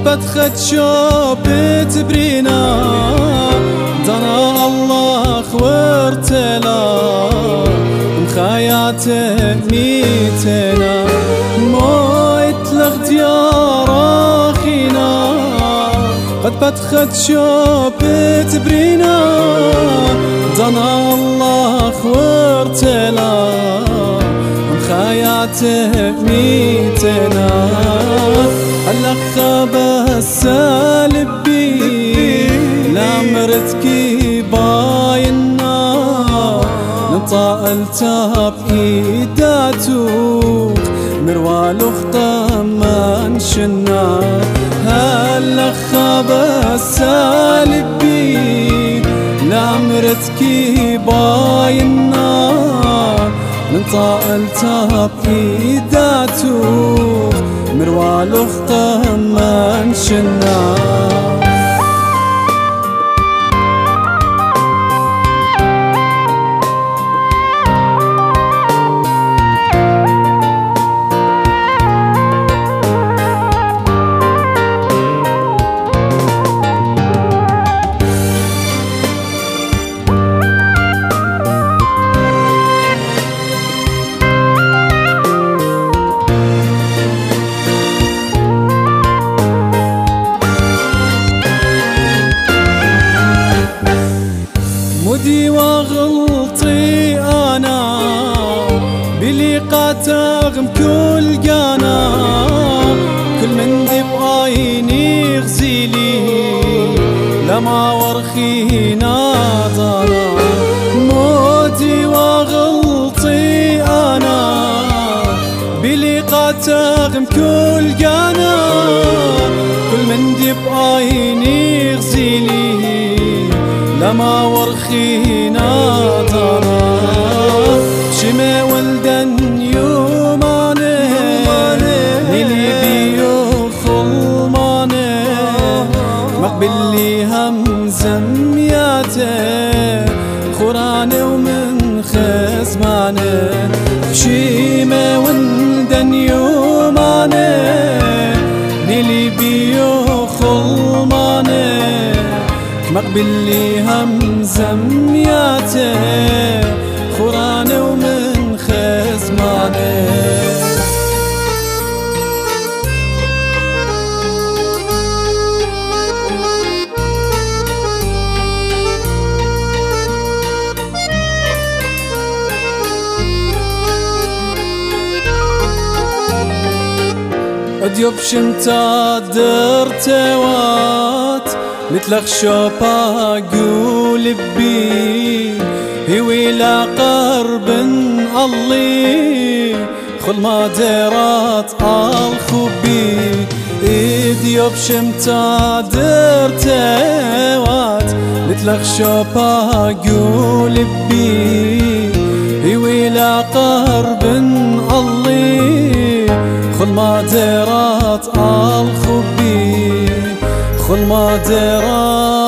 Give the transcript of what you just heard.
بدخد شوب تبرينا دنا الله خورتلا مخاياتك ميتنا مويت لغديار اخينا قد بدخد شوب تبرينا دنا الله خورتلا مخاياتك ميتنا الأخ بس لبي لا مرتكي باينا نطاق التاب إيداتو مروال اختام منشنا هالأخ بس لبي لا مرتكي باينا نطاق التاب إيداتو مروال اختام منشنا مودي وغلطي أنا بلقات أغم كل جانا كل من ذي بعيني غزيلي لما ورخي ناظرا مودي وغلطي أنا بلقات أغم كل جانا كل من ذي بعيني غزيلي لما ورخي ناظرا شمي ولدن يوماني نيلي بيو خلماني مقبل لي هم زمياتي خوراني ومن خزماني شمي ولدن يوماني نيلي بيو خلماني مقبل لي هم زمياتي خوراني ومن خزماني اديوب شمتا درتوات نتلخ شوبا قول بي هوي لا قرب الله خل ما ديرات الخبي ايديو بشمتا درتوات نتلخ شوبا قول بي هوي لا قرب الله خل ما ديرات الخبي خل ما درا